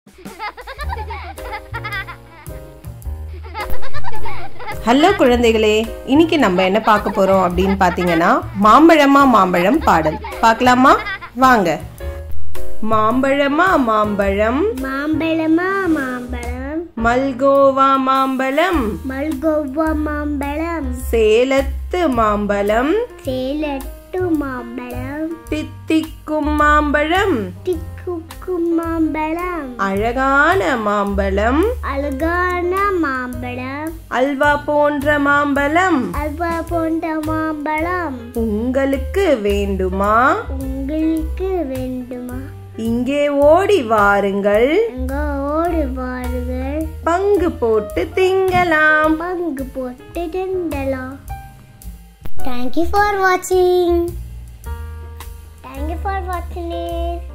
Hello குழந்தைகளே, இன்னைக்கு நம்ம என்ன பார்க்க போறோம் அப்படின்னு பாத்தீங்கன்னா மாம்பழமா மாம்பழம் பாடல் பார்க்கலாமா? வாங்க. மாம்பழமா மாம்பழம், மாம்பழமா மாம்பழம், மல்கோவா மாம்பழம், மல்கோவா மாம்பழம், சேலத்து மாம்பழம், சேலட்டு மாம்பழம், தித்திக்கும் மாம்பழம், திக்குக்கும் மாம்பழம், அழகான மாம்பழம், அழகான மாம்பழம், அல்வா போன்ற மாம்பழம், அல்வா போன்ற மாம்பழம் உங்களுக்கு வேண்டுமா? உங்களுக்கு வேண்டுமா? இங்கே ஓடி வாருங்கள், அங்க ஓடி வாருங்கள், பங்கு போட்டு திங்கலாம். பங்கு போட்டு திண்டலாம். Thank you for watching. Thank you for watching it.